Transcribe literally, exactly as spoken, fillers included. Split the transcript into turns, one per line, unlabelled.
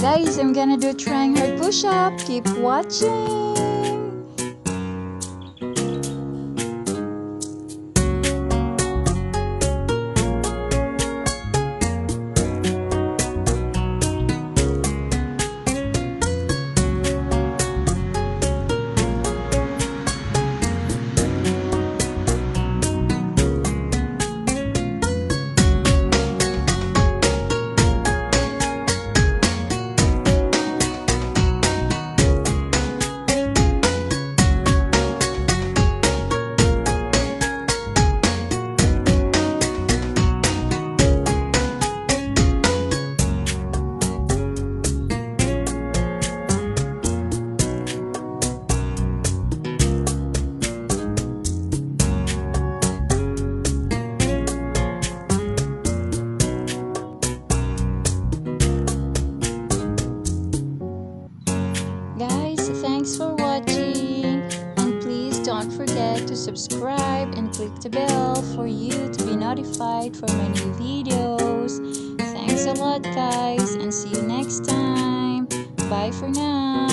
Guys, I'm gonna do trying hard push-up. Keep watching. Guys, thanks for watching, and please don't forget to subscribe and click the bell for you to be notified for my new videos. Thanks a lot, guys, and see you next time. Bye for now.